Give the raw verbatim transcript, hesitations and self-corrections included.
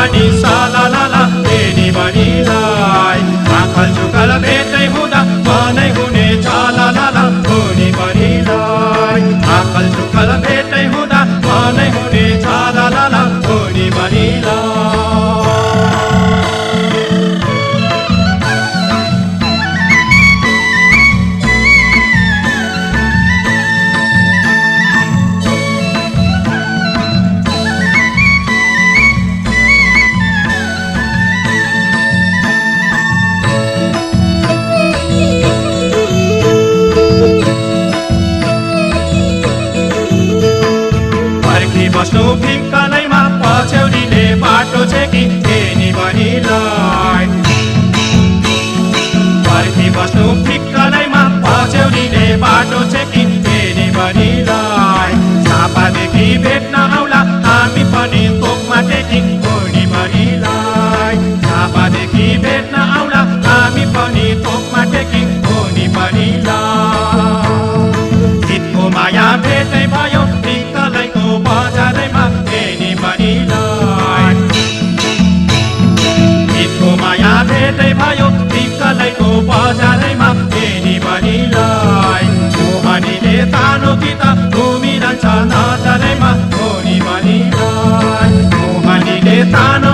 मोहनी साला लाला फेरि भनिलाई आकल चुकल भेटै हुँदा मनै हुने चाला लाला हुने भनिलाई आकल चुकल भेटै हुँदा मनै हुने चाला लाला हुने भनिलाई बस्नु फिक्कलैमा पछ्यौरीले बाटो छेकी फेरि भनिलाई पर्खी बस्नु फिक्कलैमा पछ्यौरीले बाटो छेकी फेरि भनिलाई छापादेखि भेट्न आउला हामी पनि तोकमा टेकी भोनी भनिलाई छापादेखि भेट्न आउला हामी पनि तोकमा टेकी भोनी भनिलाई गीतको माया भेटै भयो फिक्कलैको बजारैमा फेरि भनिलाई गीतको माया भेटै भयो फिक्कलैको बजारैमा फेरि भनिलाई मोहनीले तानो गीत घुमिरहन्छ नजरैमा भोनी भनिलाई मोहनीले तानो